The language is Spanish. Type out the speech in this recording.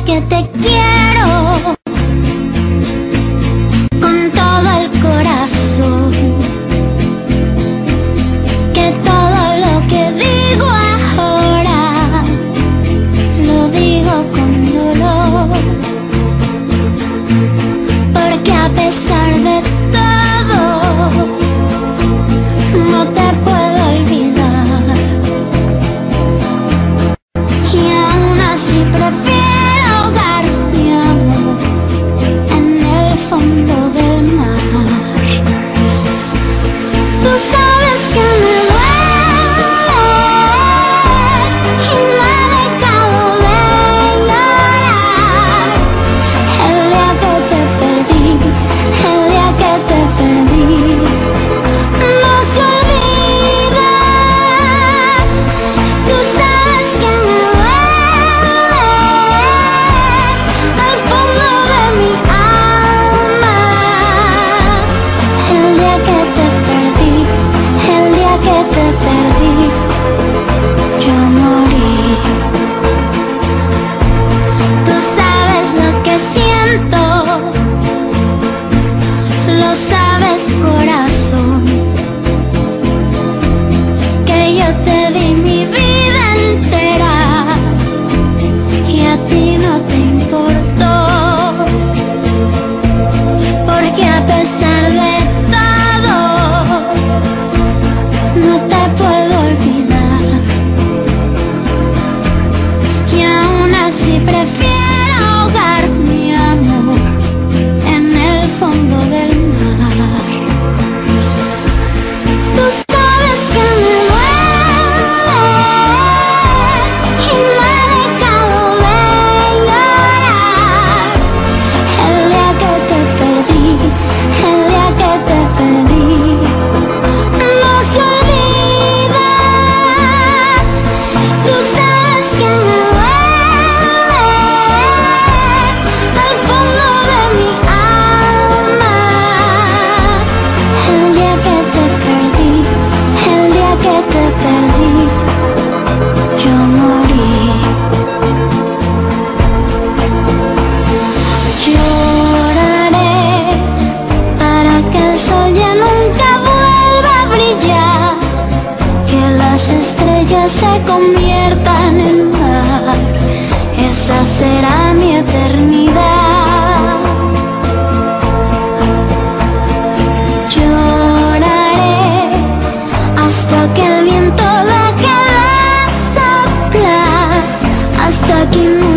que te quiero con todo el corazón, que todo lo que digo ahora lo digo con dolor, porque a pesar de todo no te puedo olvidar, y aún así prefiero ahogar mi amor en el fondo del mar. Tú sabes que me dueles y no he dejado de llorar. El día que te perdí, el día que te perdí, no se olvida. Tú sabes que me dueles al fondo de mi alma. El día que te perdí, el día que te perdí, yo morí. Tú sabes lo que siento, lo sabes, corazón, que yo te di mi vida entera y a ti no te importó, porque a pesar de todo no te puedo olvidar, y aún así prefiero ahogar mi amor en el fondo del mar. Tú sabes que me dueles y no he dejado de llorar. El día que te perdí, el día que te perdí, no se olvida. Tú sabes que me dueles al fondo de mi alma. El día que te perdí, el día que te perdí, yo morí. Lloraré para que el sol ya nunca vuelva a brillar, que las estrellas se conviertan en mar. Esa será mi eternidad. Lloraré hasta que el viento deje de soplar, hasta que